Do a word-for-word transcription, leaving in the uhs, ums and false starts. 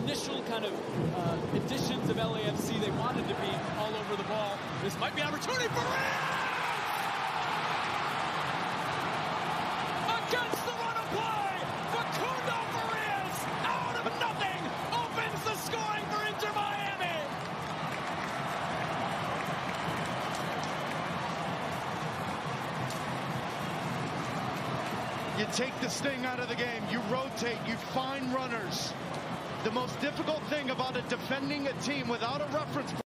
initial kind of uh, additions of L A F C. They wanted to be all over the ball. This might be an opportunity for Real! Against the run of play, Facundo Farias, out of nothing, opens the scoring for Inter Miami. You take the sting out of the game, you rotate, you find runners. The most difficult thing about a defending a team without a reference